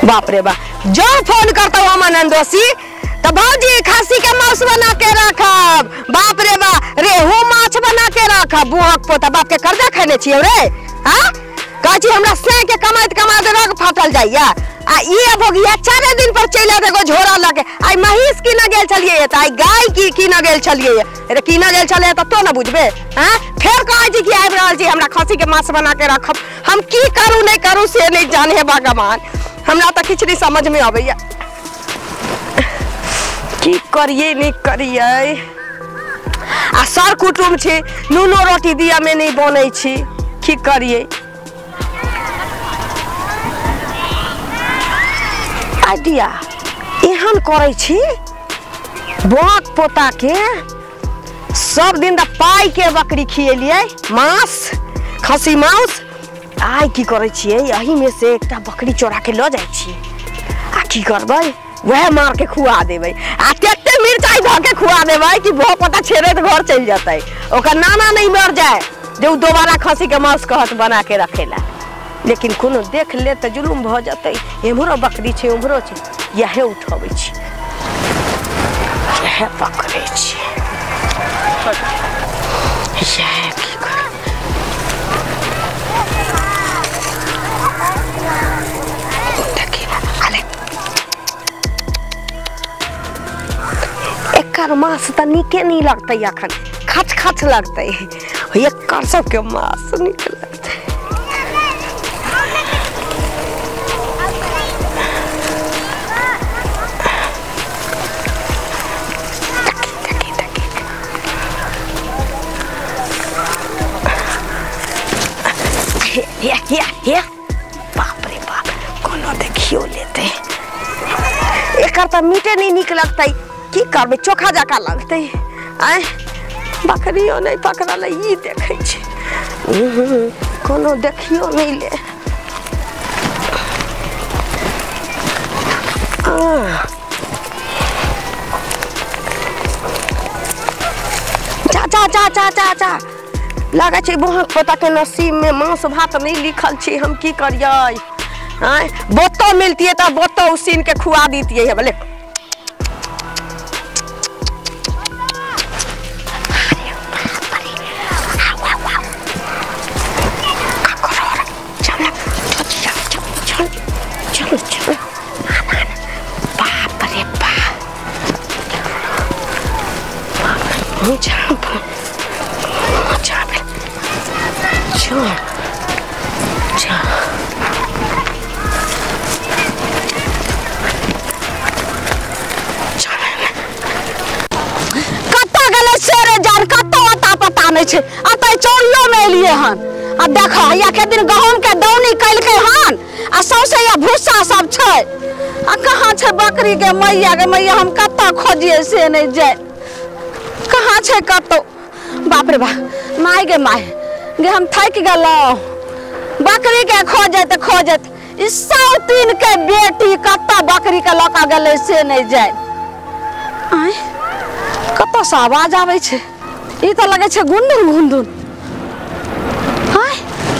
बाप रे बाप जो फोन करता हूँ आनंदोसी तो भौजी खस्सी के मांस बना के रखब। बाप रे बाप रेहू माछ बना के रखब। बुहक पोता बाप के कर्जा खेने छिए रे। हां कहै हमरा से के कमाइत कमाइत रग फाटल जाइया आ ये भोगिया 4 दिन पर चला देखो झोरा लगे। आई महिष की न गेल छलिए त आई गाय की न गेल छलिए रे की न गेल छले त तो न बुझबे। हां फेर कहै छी कि आबि रहल छी हमरा खस्सी के मांस बना के रखब। हम की करू नहीं करू से नहीं जाने भगवान। हमरा त किछ नहीं समझ में आबैया की करिए नहीं करिए। आ सर कुटुम छी नूनो रोटी दिया में नहीं बनै छी की करिए। आइडिया एहन करे छी बाप पोता के सब दिन पाई के बकरी खिएलिए मांस खस्सी मांस। आई की करे छिए यही में से एकटा बकरी चोरा के ल जाय छी आ की करबै वह मार के खुआ देबै आ तेते मिर्चाई ध के खुआ देबै कि भो पता छेरे त घर चल जातै ओकर नाना नहीं मर जाए जो दोबारा खस्सी के मांस कहत बना के रखेला। लेकिन कोनो देख ले त जुलुम भ जातै। एमरो बकरी छे उमरो छे यहे उठबै छी यहे पकड़े छी यहे की कर अले एकर मांस त नीके नहीं लगतै अखन खच खच लगतै। एकर सब के मांस नीक लगतै। या बाप रे बाप कोनो देखियो लेते एकर त मीटे नहीं निक लगतै की करबे चोखा जाका लगतै। आय बकरियो नहीं पकड़ल ई देखै छै कोनो देखियो नहीं ले। जा जा जा जा जा जा लगा छै बहुत पता के नसीब में मांस भात नहीं लिखल छी। हम की करिए आय बोतो मिलती त बोतो उसीन के खुआ दीतिए है बोले। बाप रे बाप चोरियो में एलिए हन आ देख या के दिन गहूम के दौनी कलके हन आ सौसे या भूसा सब छै आ कहां छै बकरी के मैया हम कत्ता खोजिए से नहीं जाय कहां छै कत्तो। बाप रे बाप माय गे हम थक गेलो बकरी के खोजत ई सौतीन के बेटी कत्ता बकरी के लका गेले से नहीं जाय। आय कत्ता से आवाज आवे छै ई त लगे छै गुंडुन गुंडुन। हाय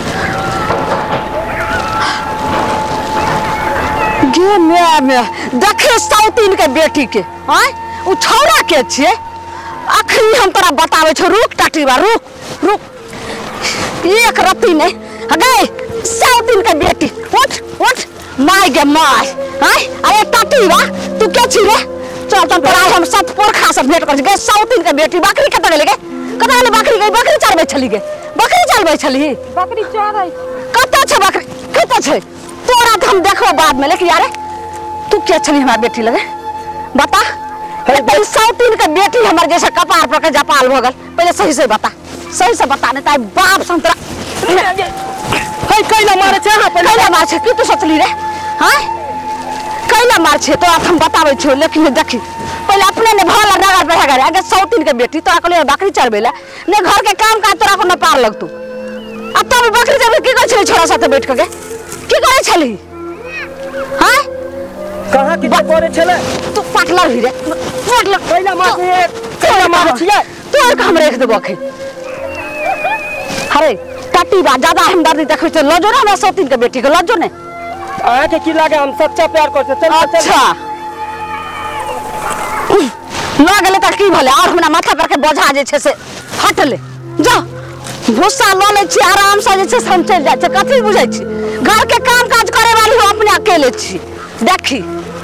गे मैं देखे सौतीन के बेटी के हाय उ छौरा के छिए अखरी हम तोरा बतावे छ रुक टाटीबा रुक एक रत्ती नहीं हगे सौतीन के बेटी उठ माय गे माय हाय अरे टाटीबा तू के छी रे चल तोरा हम सतपुर खा सब भेट कर गे सौतीन के बेटी बकरी कत गेले गे कत गेले बकरी चरबे छली गे बकरी चरबे छली बकरी चरै कत छ बकरी कत छ तोरा त हम देखो बाद में लेकिन यार तू के छली हमरा बेटी लगे बता। हे सौतीन के बेटी हमर जैसे कपार पर के जपाल भ गल पहले सही से बता ने ताई बाप संतरा हे कैला मारे छ हां कैला मार छ की तू सोचली रे हां कैला मार छ तो हम बताबै छ लेकिन देखी पहले अपने ने भला नगर पे है आगे सौतीन के बेटी तोरा को बकरी चरबेला ने घर के काम का तोरा को न पार लगतू अब तब बकरी चरबे की कहै छ छोरा साथे बैठ के की कहै छली हां कहां की करे छले तू पाटला ही रे पाटला कैला मार छिए तोर हम रख देबो खे। अरे टाटी बा ज्यादा हमदर्दी देखै छ लजो ना सौतीन के बेटी के लजो ने अहाँ के की लागे हम सच्चा प्यार करते चल अच्छा लग गेले त की भले और हमरा माथा पर के बोझा जे छे से हट ले जा भूसा ल ले छी आराम से जे छे हम चल जाय छै कथि बुझै छी घर के काम काज करे वाली हम अपने अकेले छी देखी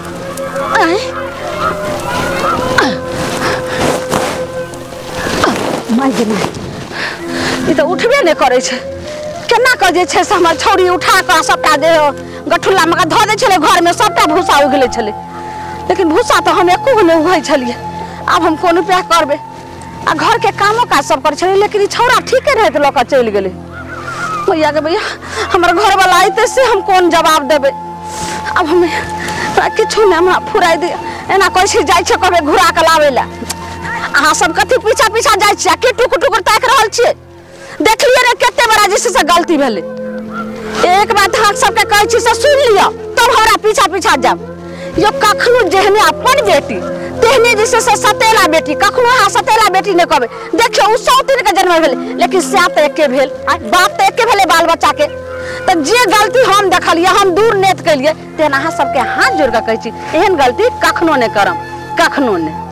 माय गे माय ई त उठबे नै करै छै केना क जे छै से हमर छौरी उठा क सबटा दे गठुल्ला में ध दे छले घर में सबटा भूसा उगले छले लेकिन भूसा तो हम एको नै उगै छलिए अब हम कोन उपाय करबे आ घर के कामो काज सब कर छले लेकिन ई छौरा ठीके रहे त लक चल गेले भैया के भैया हमर घर वाला आइते से हम कोन जवाब देबे अब हम किछु नै हमरा फुराई दे एना कहै छै जाय छै कबे घुरा के लावे ला अहाँ सब कथि पीछा पीछा जाय छी के टुकुर टुकुर ताक रहल छी देखलिए रे केते बड़ा जिस से गलती भेले एक बात हम सब के कहै छी से सुन लियो तब हमरा पीछा पीछा जाब यो कखनो जेहने अपन बेटी तेहने जैसे से सतेला बेटी कखनो हा सतेला बेटी ने कहबे देखियो उ सौतीन के जन्म भेले लेकिन से त एके भेल बाप त एके भेले बाल बच्चा के त जे गलती हम देखलिए हम दूर नेत केलिए तेना अहाँ सब के हाथ जोड़ के कहै छी एहन गलती कखनो ने करम कखनो ने।